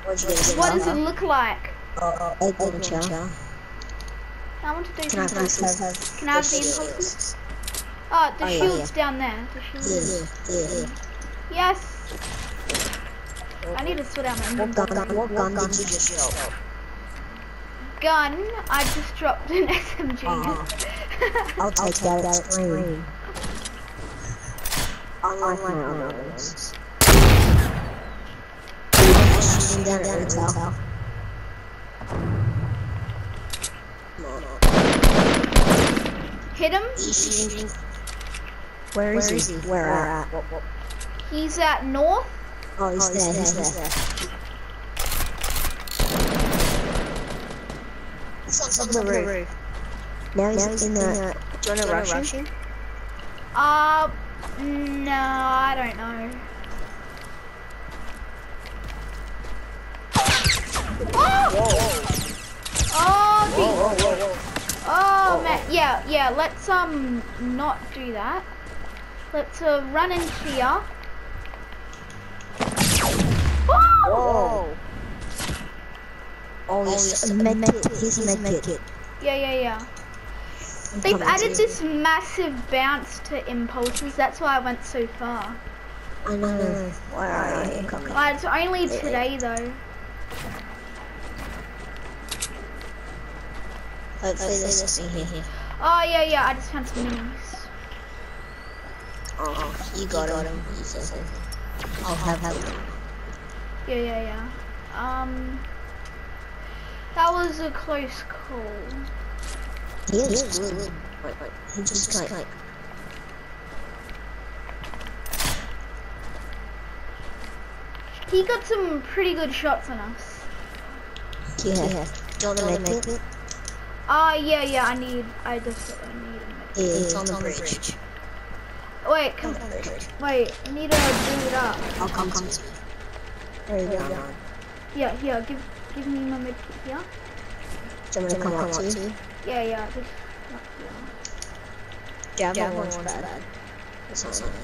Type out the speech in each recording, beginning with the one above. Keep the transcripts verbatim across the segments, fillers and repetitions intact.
What does it look like? Uh, egg launcher. I want to do Can I some have, have, Can I have the impulses? Oh, the Oh, yeah, shield's yeah. down there. The shield. Yeah, yeah, yeah. Yes. I need to sort out my What gun, inventory. what gun did you just drop? Gun. I just dropped an S M G. Uh, I'll take that, it's green. I like my other ones. Shooting down at retail. Hit him. Where is, Where is he? he? Where, Where at? at? What, what? He's at north. Oh, he's, oh, he's there, there, he's there. there. He's on top of the roof. roof. Now he's, now he's in, in the... Do you want to rush him? Uh, no, I don't know. Oh! Whoa. Oh, the... whoa, whoa, whoa, whoa. Oh whoa, man, whoa. yeah, yeah. Let's um not do that. Let's uh, run in here. Oh! Whoa! Oh, yes, a med kit. Here's a med kit. Yeah, yeah, yeah. They've added this massive bounce to impulses. That's why I went so far. I know. Why are you? Well, it's only today though. Hopefully there's something here. Oh yeah, yeah. I just found some minis. Oh, you got, you got him. him. I'll have them. Yeah, yeah, yeah. Um, that was a close call. He is good. Wait, wait. He just, just like. He got some pretty good shots on us. Yeah. yeah. Do you want to make it? Ah, uh, yeah, yeah. I need. I just I need a yeah, it's on the bridge. bridge. Wait, come on. Wait, I need to build it up. I'll come to you. There you go. Yeah, here. Give, give me my medkit here. Do you want me to come up to you? Yeah, yeah. Just up here. Jab one's bad. bad. It's not bad.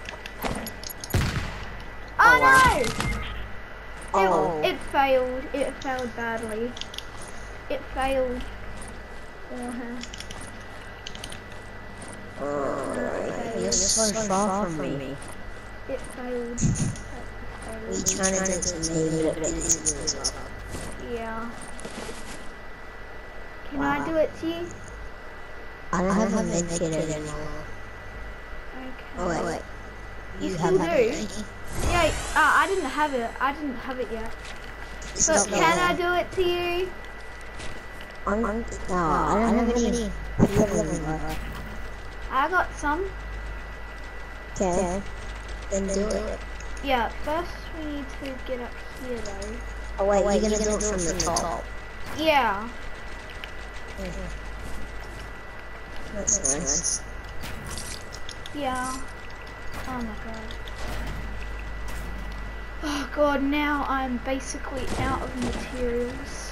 Oh, oh no! Oh. It, it failed. It failed badly. It failed. Uh-huh. Oh, you're so far from me. It failed. We trying to do it to me, but it isn't. Yeah. Can wow. I do it to you? I don't have a med kit anymore. Okay. Oh wait, wait. You, you have do? it, yeah. Uh, I didn't have it. I didn't have it yet. It's but can I do it to you? I'm, I'm, no, I don't, I don't have any. any. I got some. Okay. Then, then do, do it. it. Yeah, first we need to get up here though. Oh wait, oh, wait you're gonna, you're gonna do it from, from the top. top. Yeah. Mm-hmm. That's, That's nice. nice. Yeah. Oh my god. Oh god, now I'm basically out of materials.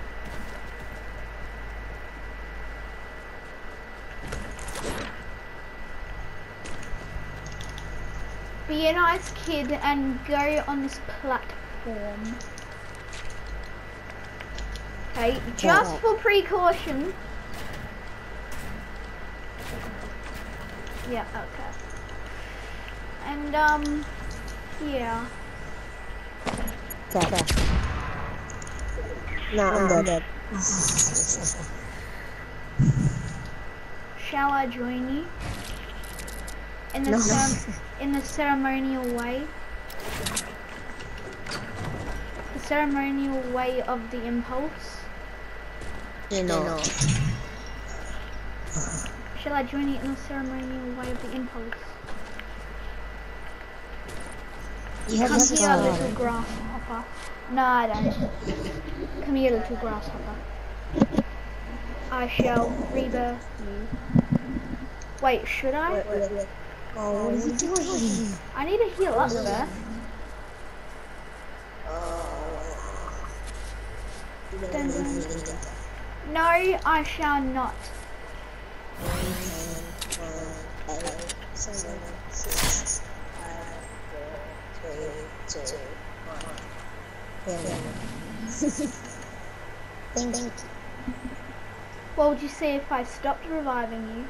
Be a nice kid and go on this platform. Okay, just for precaution. Yeah, okay. And um, yeah. Okay. No, I'm dead. Shall I join you? In the, no. in the ceremonial way? The ceremonial way of the impulse? You know. Shall I join you in the ceremonial way of the impulse? You have Come here, little grasshopper. No, I don't. Come here, little grasshopper. I shall rebirth you. Wait, should I? Wait, wait, wait. Oh, what are you doing? I need to heal up first. Dun, dun, dun. No, I shall not. Yeah, yeah. Think, think. What would you say if I stopped reviving you?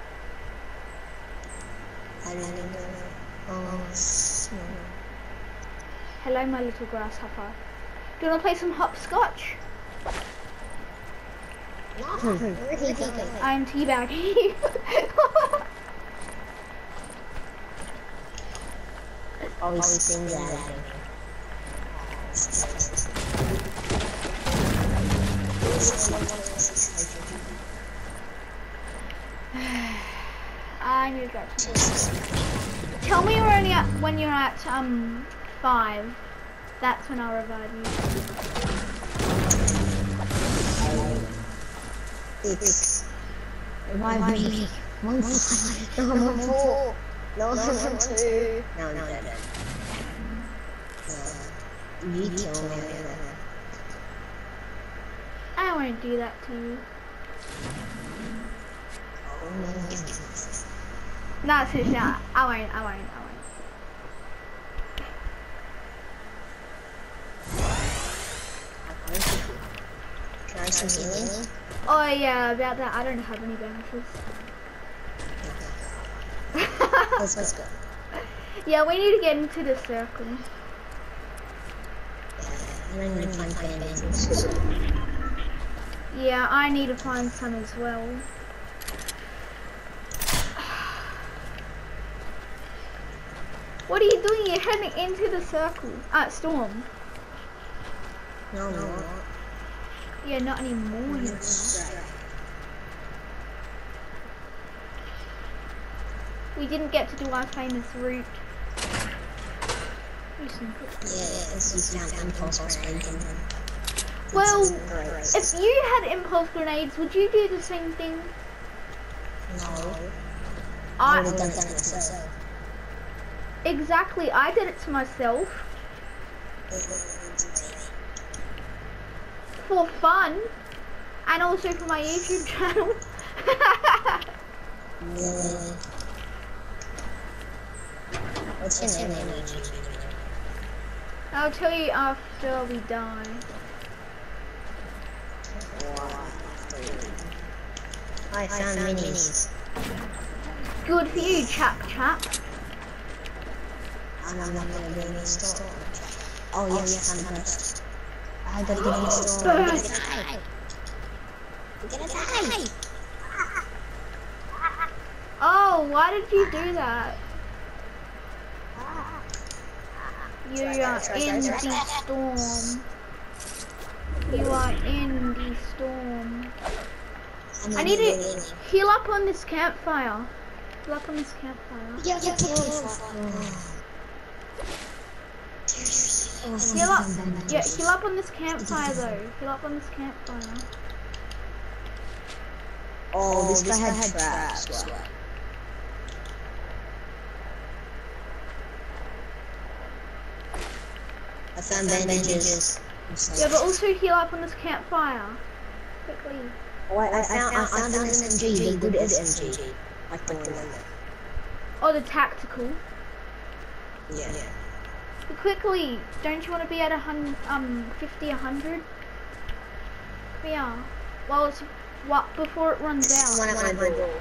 I don't know. Oh, no. Hello, my little grasshopper. Do you want to play some hopscotch? No, where is he going? I'm teabagging you. Always things out of I need to go. Tell me you're only at, when you're at um five. That's when I'll revive you. Six. Revive me. One five. No, I'm on four. No, I'm on two. No, I'm dead. You kill me. I won't do that to you. Oh no. No, seriously, I I won't, I won't, I won't. Try some healing. Oh yeah, about that, I don't have any bandages. Let's, let's go. Yeah, we need to get into the circle. Yeah, I need to find bandages. Yeah, I need to find some as well. What are you doing? You're heading into the circle. Ah, storm. No, no, no. Yeah, not anymore. You're not. We didn't get to do our famous route. Yeah, it's just found impulse grenade. Well, if you had impulse grenades, would you do the same thing? No. I would have done that myself. Exactly, I did it to myself. For fun. And also for my YouTube channel. Really? What's your name on YouTube? I'll tell you after we die. I found minis. Good for you, chap chap. And I'm not gonna be in the store. Oh yes, I'm first. I gotta get in the store. I'm gonna die. I'm gonna die. Oh, why did you do that? You are in the storm. You are in the storm. I need to heal up on this campfire. Heal up on this campfire. Yeah, yeah, Heal up. Yeah, heal up on this campfire though. Heal up on this campfire. Oh, this guy had traps. I found bandages. Yeah, but also heal up on this campfire. Quickly. Oh, I, I, I found, I found an S M G, the good S M G. Like the one. Oh, the tactical. Yeah. But quickly, don't you want to be at a hundred, um, fifty, a hundred? Yeah. Well, it's what before it runs out. One at my door.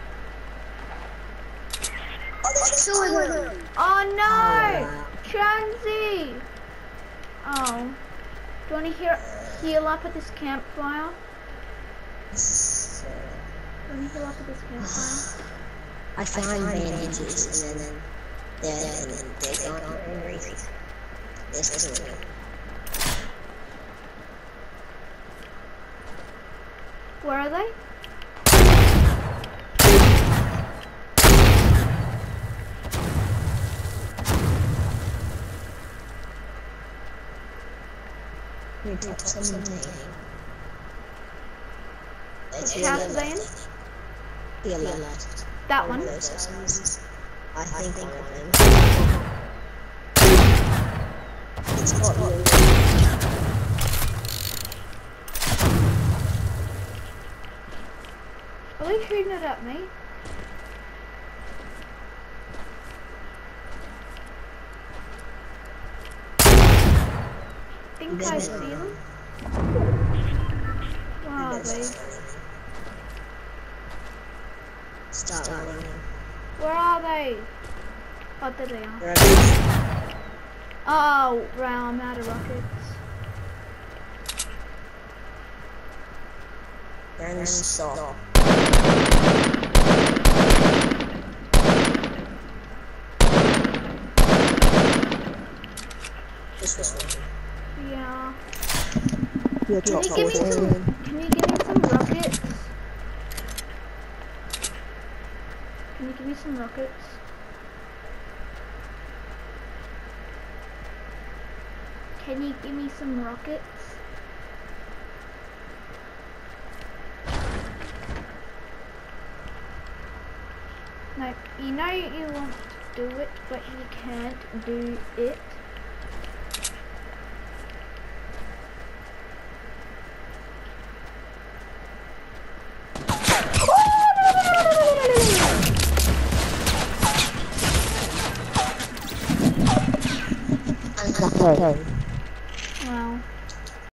Oh, there's two of them. Oh no, Oh, wow. Chansey. Oh, do you want to heal heal up at this campfire? Do you want to heal up at this campfire? I found bandages and then they're, and then they're gone for no reason. There's two of them. Where are they? You took something. Which house are they in? The left. That one? I think one of them. It's got you. Are they shooting it at me? think I see them. Where are they? Start running. Where are they? Oh, there they are. They're over. Oh, right, I'm out of rockets. They're in the store. This way. Yeah. Yeah, Can top you give me four. some? Can you give me some rockets? Can you give me some rockets? Can you give me some rockets? Like, you know you want to do it, but you can't do it. Okay. Wow.